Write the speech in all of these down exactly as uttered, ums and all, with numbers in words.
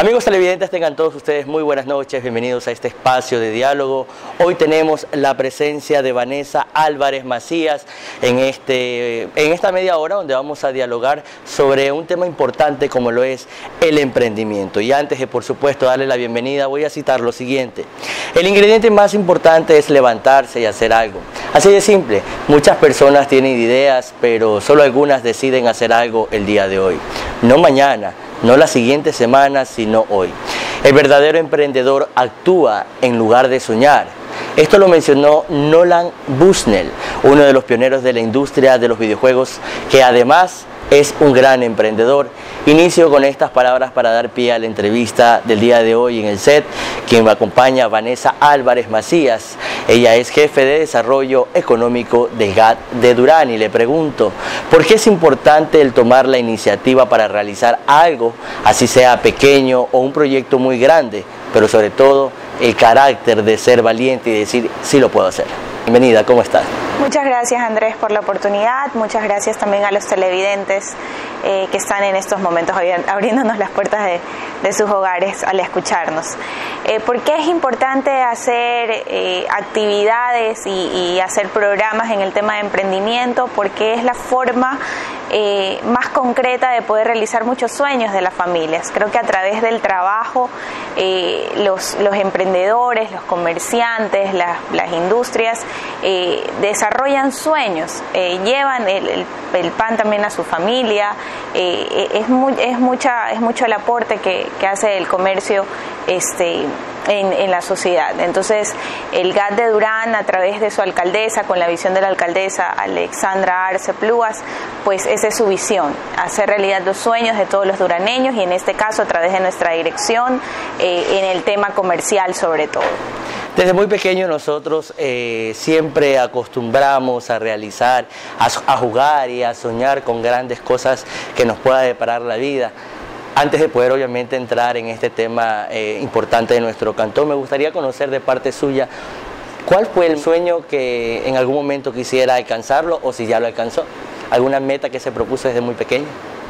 Amigos televidentes, tengan todos ustedes muy buenas noches, bienvenidos a este espacio de diálogo. Hoy tenemos la presencia de Vanessa Álvarez Macías en, este, en esta media hora donde vamos a dialogar sobre un tema importante como lo es el emprendimiento. Y antes de, por supuesto, darle la bienvenida, voy a citar lo siguiente. El ingrediente más importante es levantarse y hacer algo. Así de simple, muchas personas tienen ideas, pero solo algunas deciden hacer algo el día de hoy. No mañana, no la siguiente semana, sino hoy. El verdadero emprendedor actúa en lugar de soñar. Esto lo mencionó Nolan Bushnell, uno de los pioneros de la industria de los videojuegos, que además es un gran emprendedor. Inicio con estas palabras para dar pie a la entrevista del día de hoy en el set. Quien me acompaña, Vanessa Álvarez Macías. Ella es jefe de desarrollo económico de G A T de Durán y le pregunto, ¿por qué es importante el tomar la iniciativa para realizar algo, así sea pequeño o un proyecto muy grande, pero sobre todo el carácter de ser valiente y decir, sí lo puedo hacer? Bienvenida, ¿cómo estás? Muchas gracias, Andrés, por la oportunidad. Muchas gracias también a los televidentes eh, que están en estos momentos abriéndonos las puertas de, de sus hogares al escucharnos. Eh, ¿Por qué es importante hacer eh, actividades y, y hacer programas en el tema de emprendimiento? Porque es la forma eh, más concreta de poder realizar muchos sueños de las familias. Creo que a través del trabajo, eh, los, los emprendedores, los comerciantes, la, las industrias, eh, desarrollan sueños, eh, llevan el, el, el pan también a su familia. Eh, es, muy, es, mucha, es mucho el aporte que, que hace el comercio este, en, en la sociedad. Entonces, el G A T de Durán, a través de su alcaldesa, con la visión de la alcaldesa Alexandra Arce Pluas, pues esa es su visión, hacer realidad los sueños de todos los duraneños y en este caso a través de nuestra dirección eh, en el tema comercial sobre todo. Desde muy pequeño nosotros eh, siempre acostumbramos a realizar, a, a jugar y a soñar con grandes cosas que nos pueda deparar la vida. Antes de poder obviamente entrar en este tema eh, importante de nuestro cantón, me gustaría conocer de parte suya cuál fue el sueño que en algún momento quisiera alcanzarlo o si ya lo alcanzó. ¿Alguna meta que se propuso desde muy pequeño?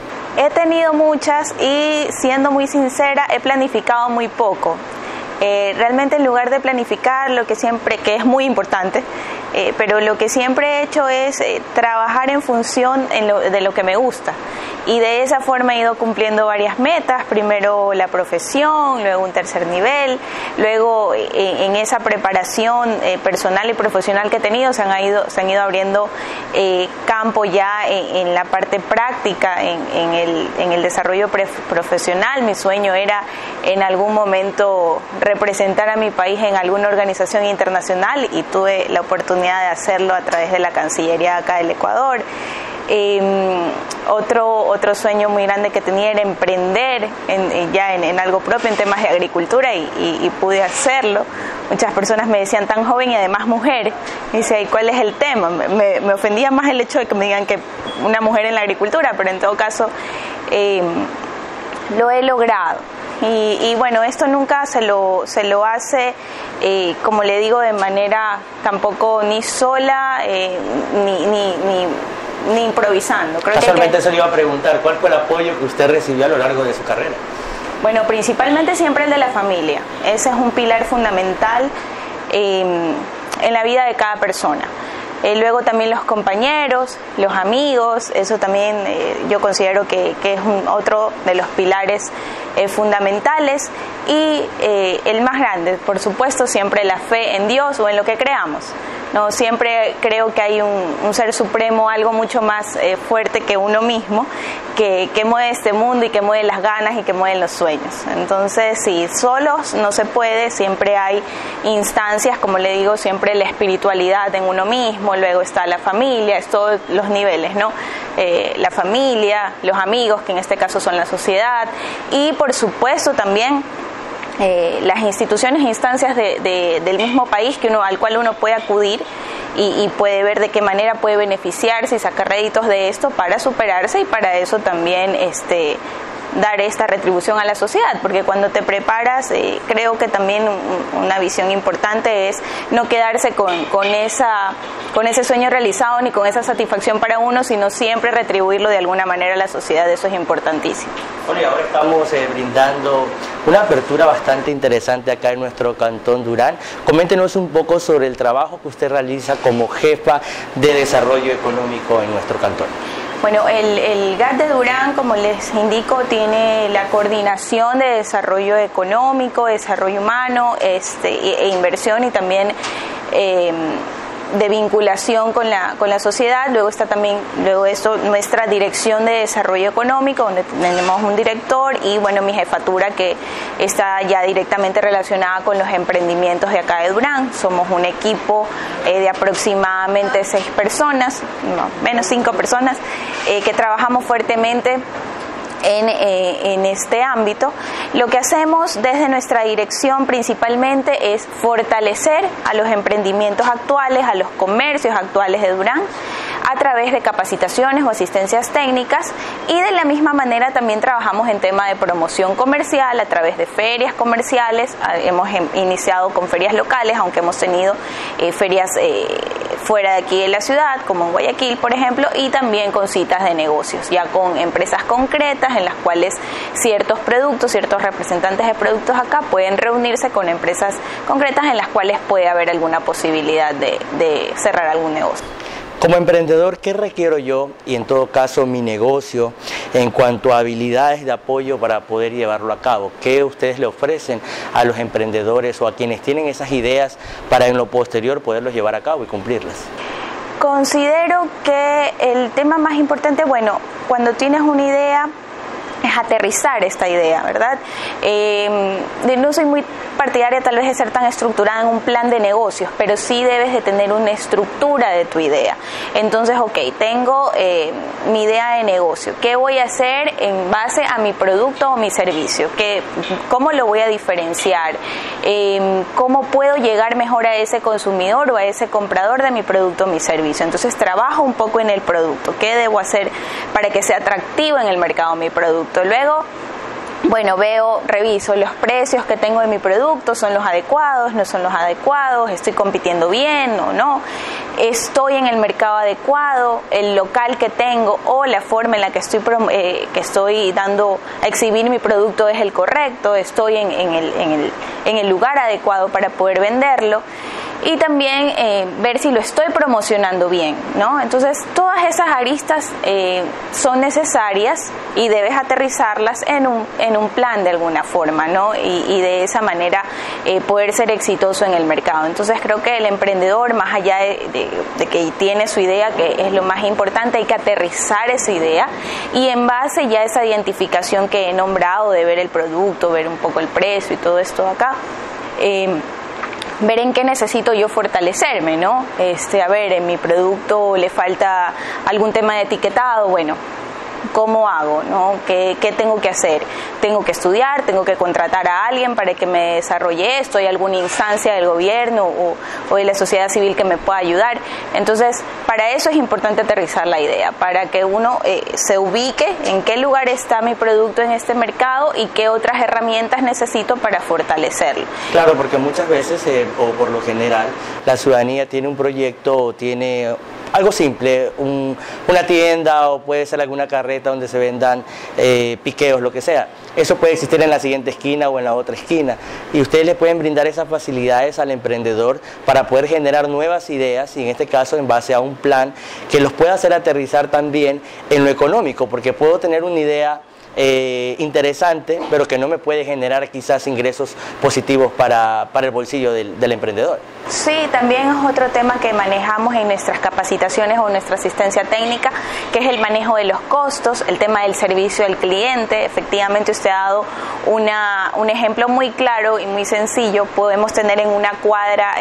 He tenido muchas y siendo muy sincera he planificado muy poco. Eh, realmente en lugar de planificar lo que siempre, que es muy importante, eh, pero lo que siempre he hecho es eh, trabajar en función en lo, de lo que me gusta y de esa forma he ido cumpliendo varias metas, primero la profesión, luego un tercer nivel, luego eh, en esa preparación eh, personal y profesional que he tenido se han ido, se han ido abriendo eh, campo ya en, en la parte práctica, en, en, el, en el desarrollo pre profesional. Mi sueño era en algún momento representar a mi país en alguna organización internacional y tuve la oportunidad de hacerlo a través de la Cancillería acá del Ecuador. Eh, otro, otro sueño muy grande que tenía era emprender en, ya en, en algo propio en temas de agricultura y, y, y pude hacerlo. Muchas personas me decían tan joven y además mujer, y decía, ¿y cuál es el tema? Me, me ofendía más el hecho de que me digan que una mujer en la agricultura, pero en todo caso eh, lo he logrado. Y, y bueno, esto nunca se lo, se lo hace, eh, como le digo, de manera tampoco ni sola, eh, ni, ni, ni, ni improvisando. Creo Casualmente que, se le iba a preguntar, ¿cuál fue el apoyo que usted recibió a lo largo de su carrera? Bueno, principalmente siempre el de la familia. Ese es un pilar fundamental eh, en la vida de cada persona. Eh, luego también los compañeros, los amigos, eso también eh, yo considero que, que es un, otro de los pilares eh, fundamentales y eh, el más grande, por supuesto, siempre la fe en Dios o en lo que creamos. No, siempre creo que hay un, un ser supremo, algo mucho más eh, fuerte que uno mismo, que, que mueve este mundo y que mueve las ganas y que mueve los sueños. Entonces, sí, solos no se puede, siempre hay instancias, como le digo, siempre la espiritualidad en uno mismo, luego está la familia, es todos los niveles, ¿no? Eh, la familia, los amigos, que en este caso son la sociedad, y por supuesto también Eh, las instituciones e instancias de, de, del mismo país que uno, al cual uno puede acudir y, y puede ver de qué manera puede beneficiarse y sacar réditos de esto para superarse y para eso también este, dar esta retribución a la sociedad, porque cuando te preparas, eh, creo que también una visión importante es no quedarse con, con, esa, con ese sueño realizado ni con esa satisfacción para uno, sino siempre retribuirlo de alguna manera a la sociedad. Eso es importantísimo. Bueno, y ahora estamos eh, brindando una apertura bastante interesante acá en nuestro Cantón Durán. Coméntenos un poco sobre el trabajo que usted realiza como jefa de desarrollo económico en nuestro cantón. Bueno, el, el G A T de Durán, como les indico, tiene la coordinación de desarrollo económico, desarrollo humano, este, e, e inversión, y también eh, de vinculación con la, con la sociedad. Luego está también, luego esto, nuestra dirección de desarrollo económico, donde tenemos un director, y bueno, mi jefatura, que está ya directamente relacionada con los emprendimientos de acá de Durán. Somos un equipo eh, de aproximadamente seis personas, no, menos cinco personas, eh, que trabajamos fuertemente En, eh, en este ámbito. Lo que hacemos desde nuestra dirección principalmente es fortalecer a los emprendimientos actuales, a los comercios actuales de Durán, a través de capacitaciones o asistencias técnicas, y de la misma manera también trabajamos en tema de promoción comercial a través de ferias comerciales. Hemos iniciado con ferias locales, aunque hemos tenido eh, ferias eh, fuera de aquí de la ciudad, como en Guayaquil, por ejemplo, y también con citas de negocios, ya con empresas concretas en las cuales ciertos productos, ciertos representantes de productos acá pueden reunirse con empresas concretas en las cuales puede haber alguna posibilidad de, de cerrar algún negocio. Como emprendedor, ¿qué requiero yo y en todo caso mi negocio en cuanto a habilidades de apoyo para poder llevarlo a cabo? ¿Qué ustedes le ofrecen a los emprendedores o a quienes tienen esas ideas para en lo posterior poderlos llevar a cabo y cumplirlas? Considero que el tema más importante, bueno, cuando tienes una idea, es aterrizar esta idea, ¿verdad? Eh, no soy muy partidaria tal vez de ser tan estructurada en un plan de negocios, pero sí debes de tener una estructura de tu idea. Entonces, ok, tengo eh, mi idea de negocio. ¿Qué voy a hacer en base a mi producto o mi servicio? ¿Qué, ¿Cómo lo voy a diferenciar? Eh, ¿Cómo puedo llegar mejor a ese consumidor o a ese comprador de mi producto o mi servicio? Entonces, trabajo un poco en el producto. ¿Qué debo hacer para que sea atractivo en el mercado mi producto? Luego, bueno, veo, reviso los precios que tengo de mi producto, ¿son los adecuados? ¿No son los adecuados? ¿Estoy compitiendo bien o no? ¿Estoy en el mercado adecuado? ¿El local que tengo o la forma en la que estoy, eh, que estoy dando a exhibir mi producto es el correcto? ¿Estoy en, en, el, en, el, en el lugar adecuado para poder venderlo? Y también eh, ver si lo estoy promocionando bien, ¿no? Entonces, todas esas aristas eh, son necesarias y debes aterrizarlas en un, en un plan de alguna forma, ¿no? Y, y de esa manera eh, poder ser exitoso en el mercado. Entonces, creo que el emprendedor, más allá de, de, de que tiene su idea, que es lo más importante, hay que aterrizar esa idea, y en base ya a esa identificación que he nombrado, de ver el producto, ver un poco el precio y todo esto de acá, eh, ver en qué necesito yo fortalecerme, ¿no? Este, a ver, en mi producto le falta algún tema de etiquetado, bueno, ¿cómo hago, no? ¿Qué, qué tengo que hacer? ¿Tengo que estudiar? ¿Tengo que contratar a alguien para que me desarrolle esto? ¿Hay alguna instancia del gobierno o, o de la sociedad civil que me pueda ayudar? Entonces, para eso es importante aterrizar la idea, para que uno eh, se ubique en qué lugar está mi producto en este mercado y qué otras herramientas necesito para fortalecerlo. Claro, porque muchas veces, eh, o por lo general, la ciudadanía tiene un proyecto o tiene algo simple, un, una tienda, o puede ser alguna carreta donde se vendan eh, piqueos, lo que sea. Eso puede existir en la siguiente esquina o en la otra esquina, y ustedes le pueden brindar esas facilidades al emprendedor para poder generar nuevas ideas, y en este caso en base a un plan que los pueda hacer aterrizar también en lo económico, porque puedo tener una idea Eh, interesante, pero que no me puede generar quizás ingresos positivos para, para el bolsillo del, del emprendedor. Sí, también es otro tema que manejamos en nuestras capacitaciones o nuestra asistencia técnica, que es el manejo de los costos, el tema del servicio al cliente. Efectivamente, usted ha dado una, un ejemplo muy claro y muy sencillo. Podemos tener en una cuadra eh,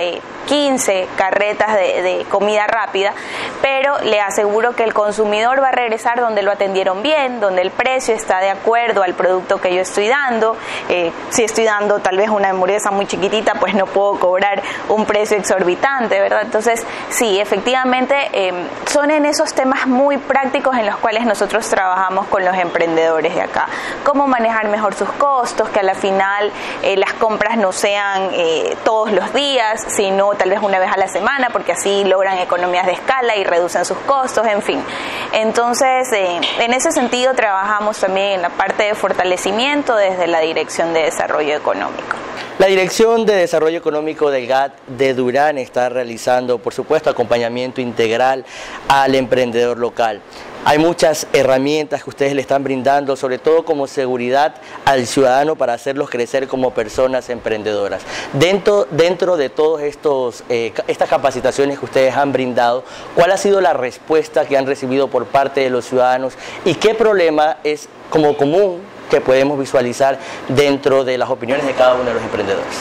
quince carretas de, de comida rápida, pero le aseguro que el consumidor va a regresar donde lo atendieron bien, donde el precio está de acuerdo al producto que yo estoy dando. Eh, si estoy dando tal vez una hamburguesa muy chiquitita, pues no puedo cobrar un precio exorbitante, ¿verdad? Entonces, sí, efectivamente, eh, son en esos temas muy prácticos en los cuales nosotros trabajamos con los emprendedores de acá. Cómo manejar mejor sus costos, que a la final eh, las compras no sean eh, todos los días, sino tal vez una vez a la semana, porque así logran economías de escala y reducen sus costos, en fin. Entonces, eh, en ese sentido trabajamos también en la parte de fortalecimiento desde la Dirección de Desarrollo Económico. La Dirección de Desarrollo Económico del G A T de Durán está realizando, por supuesto, acompañamiento integral al emprendedor local. Hay muchas herramientas que ustedes le están brindando, sobre todo como seguridad al ciudadano para hacerlos crecer como personas emprendedoras. Dentro, dentro de todas eh, estas capacitaciones que ustedes han brindado, ¿cuál ha sido la respuesta que han recibido por parte de los ciudadanos y qué problema es como común que podemos visualizar dentro de las opiniones de cada uno de los emprendedores?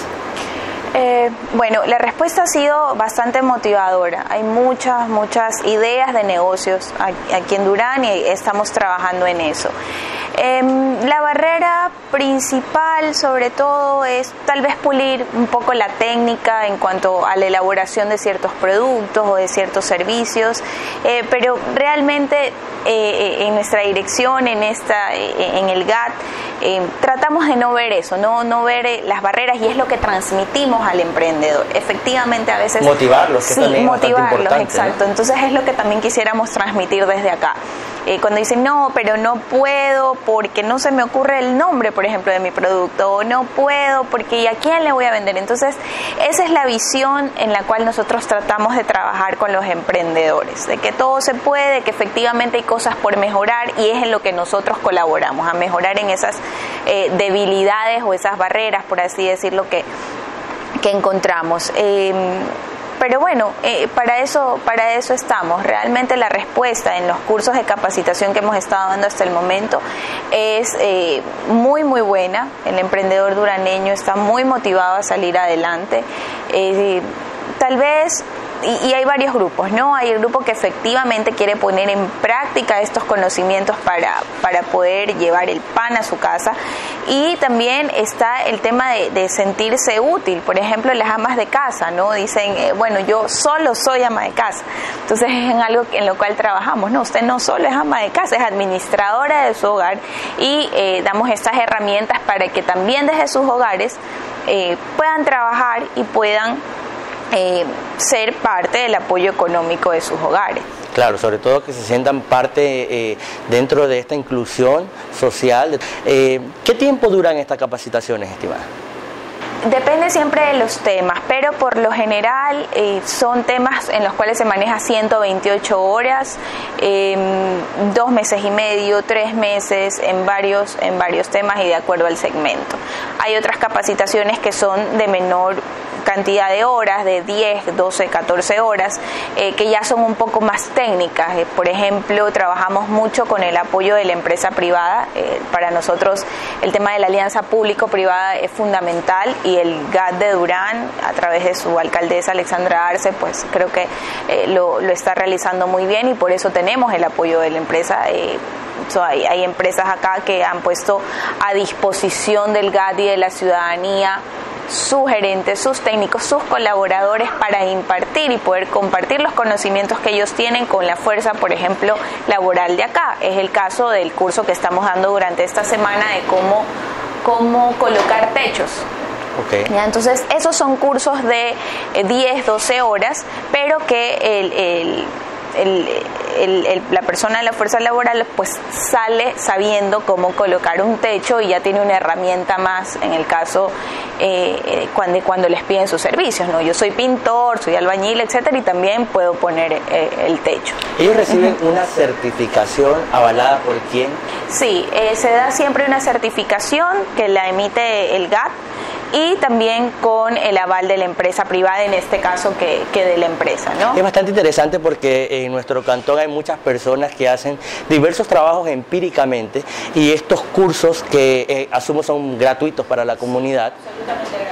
Eh, bueno, la respuesta ha sido bastante motivadora. Hay muchas, muchas ideas de negocios aquí en Durán y estamos trabajando en eso. Eh, la barrera principal, sobre todo, es tal vez pulir un poco la técnica en cuanto a la elaboración de ciertos productos o de ciertos servicios, eh, pero realmente eh, en nuestra dirección, en, esta, eh, en el G A T, eh, tratamos de no ver eso, no, no ver eh, las barreras, y es lo que transmitimos al emprendedor. Efectivamente, a veces... Motivarlos, que sí, también es motivarlos, importante, exacto. ¿no? Entonces es lo que también quisiéramos transmitir desde acá. Eh, cuando dicen, no, pero no puedo porque no se me ocurre el nombre, por ejemplo, de mi producto, o no puedo porque ¿y a quién le voy a vender? Entonces, esa es la visión en la cual nosotros tratamos de trabajar con los emprendedores, de que todo se puede, que efectivamente hay cosas por mejorar, y es en lo que nosotros colaboramos, a mejorar en esas eh, debilidades o esas barreras, por así decirlo, que, que encontramos. Eh, Pero bueno, eh, para eso, para eso estamos. Realmente la respuesta en los cursos de capacitación que hemos estado dando hasta el momento es eh, muy, muy buena. El emprendedor duraneño está muy motivado a salir adelante. Eh, tal vez... Y, y hay varios grupos, ¿no? Hay el grupo que efectivamente quiere poner en práctica estos conocimientos para, para poder llevar el pan a su casa, y también está el tema de, de sentirse útil. Por ejemplo, las amas de casa, ¿no? Dicen, eh, bueno, yo solo soy ama de casa. Entonces es en algo en lo cual trabajamos, ¿no? Usted no solo es ama de casa, es administradora de su hogar, y eh, damos estas herramientas para que también desde sus hogares eh, puedan trabajar y puedan Eh, ser parte del apoyo económico de sus hogares. Claro, sobre todo que se sientan parte eh, dentro de esta inclusión social. Eh, ¿Qué tiempo duran estas capacitaciones, estimada? Depende siempre de los temas, pero por lo general eh, son temas en los cuales se maneja ciento veintiocho horas, eh, dos meses y medio, tres meses en varios, en varios temas y de acuerdo al segmento. Hay otras capacitaciones que son de menor cantidad de horas, de diez, doce, catorce horas, eh, que ya son un poco más técnicas. Eh, por ejemplo, trabajamos mucho con el apoyo de la empresa privada. Eh, para nosotros el tema de la alianza público-privada es fundamental, y el G A T de Durán, a través de su alcaldesa Alexandra Arce, pues creo que eh, lo, lo está realizando muy bien, y por eso tenemos el apoyo de la empresa. Eh, So, hay, hay empresas acá que han puesto a disposición del G A T y de la ciudadanía sus gerentes, sus técnicos, sus colaboradores para impartir y poder compartir los conocimientos que ellos tienen con la fuerza, por ejemplo, laboral de acá. Es el caso del curso que estamos dando durante esta semana de cómo, cómo colocar techos. Okay. ¿Ya? Entonces, esos son cursos de diez, doce horas, pero que el... el El, el, el, la persona de la fuerza laboral pues sale sabiendo cómo colocar un techo, y ya tiene una herramienta más en el caso eh, cuando, cuando les piden sus servicios, ¿no? Yo soy pintor, soy albañil, etcétera, y también puedo poner eh, el techo. ¿Ellos reciben uh-huh. una certificación avalada por quién? Sí, eh, se da siempre una certificación que la emite el G A T, y también con el aval de la empresa privada, en este caso que, que de la empresa, ¿no? Es bastante interesante porque en nuestro cantón hay muchas personas que hacen diversos trabajos empíricamente, y estos cursos que eh, asumo son gratuitos para la comunidad. Absolutamente gratis.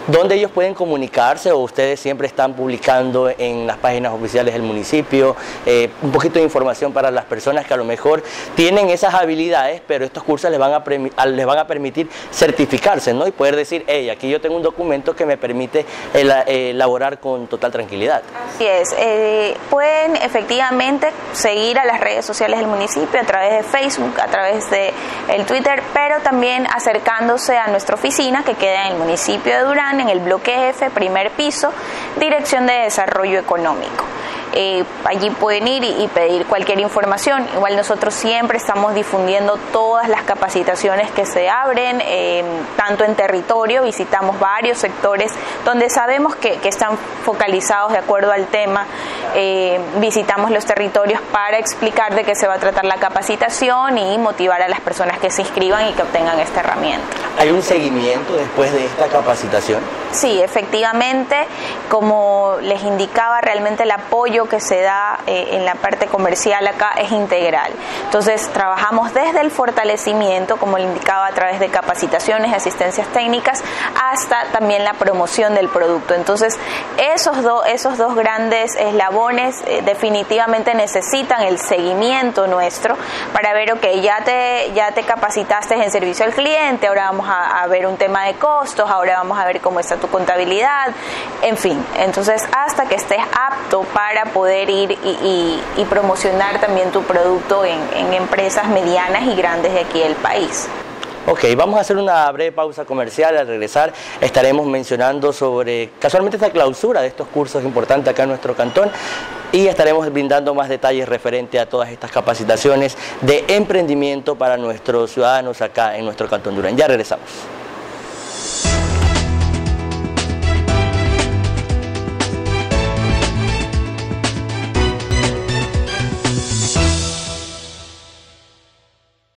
¿Dónde ellos pueden comunicarse o ustedes siempre están publicando en las páginas oficiales del municipio? Eh, un poquito de información para las personas que a lo mejor tienen esas habilidades, pero estos cursos les van a, les van a permitir certificarse, ¿no? Y poder decir, hey, aquí yo tengo un documento que me permite elaborar con total tranquilidad. Así es, eh, pueden efectivamente seguir a las redes sociales del municipio a través de Facebook, a través de el Twitter, pero también acercándose a nuestra oficina que queda en el municipio de Durán, en el bloque F, primer piso, Dirección de Desarrollo Económico. Eh, allí pueden ir y, y pedir cualquier información. Igual nosotros siempre estamos difundiendo todas las capacitaciones que se abren, eh, tanto en territorio, visitamos varios sectores donde sabemos que, que están focalizados de acuerdo al tema, eh, visitamos los territorios para explicar de qué se va a tratar la capacitación y motivar a las personas que se inscriban y que obtengan esta herramienta. ¿Hay un seguimiento después de esta capacitación? Sí, efectivamente, como les indicaba, realmente el apoyo que se da eh, en la parte comercial acá es integral. Entonces, trabajamos desde el fortalecimiento, como le indicaba, a través de capacitaciones, asistencias técnicas, hasta también la promoción del producto. Entonces, esos, do, esos dos grandes eslabones eh, definitivamente necesitan el seguimiento nuestro para ver, ok, ya te, ya te capacitaste en servicio al cliente, ahora vamos a, a ver un tema de costos, ahora vamos a ver cómo está tu contabilidad, en fin. Entonces, hasta que estés apto para poder ir y, y, y promocionar también tu producto en, en empresas medianas y grandes de aquí del país. Ok, vamos a hacer una breve pausa comercial. Al regresar estaremos mencionando sobre casualmente esta clausura de estos cursos importantes acá en nuestro cantón y estaremos brindando más detalles referente a todas estas capacitaciones de emprendimiento para nuestros ciudadanos acá en nuestro cantón Durán. Ya regresamos.